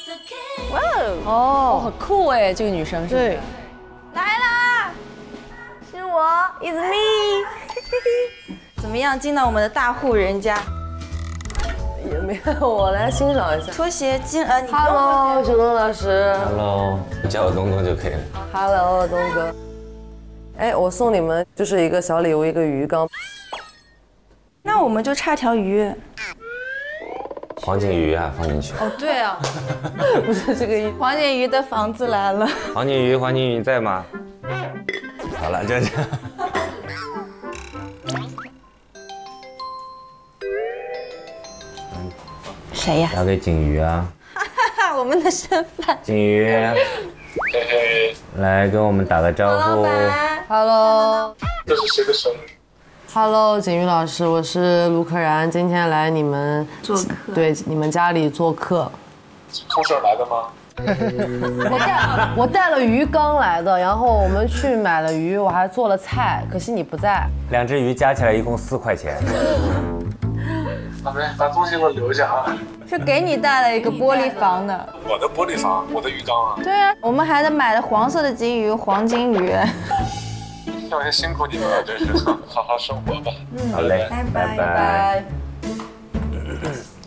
哇哦，很酷哎，这个女生是不是？ 对， 来啦，是我，It's me 。怎么样，进到我们的大户人家？ 也没有，我来欣赏一下。 拖鞋你不用 Hello，小东老师。 Hello，叫我东东就可以了。 Hello，东哥。哎，我送你们就是一个小礼物，一个鱼缸。 那我们就差条鱼。 黄金鱼啊，放进去。 哦，对啊， 不是这个意思。 黄金鱼的房子来了。 黄金鱼，黄金鱼在吗？好了，就这样。 谁呀？ 交给锦鱼啊。 哈哈，我们的身份。 锦鱼，来跟我们打个招呼。 老板。 Hello， 这是谁的生日？ Hello，景瑜老师，我是卢可然，今天来你们做客。 对你们家里做客。 从这儿来的吗？ 我带了鱼缸来的，然后我们去买了鱼，我还做了菜，可惜你不在。 2只鱼加起来一共4块钱。 好呗，把东西给我留下啊。 是给你带了一个玻璃房的。 我的玻璃房，我的鱼缸啊。 对啊，我们还得买了黄色的金鱼，黄金鱼。 要先辛苦你们了，真是，好好生活吧。 好嘞，拜拜。 拜。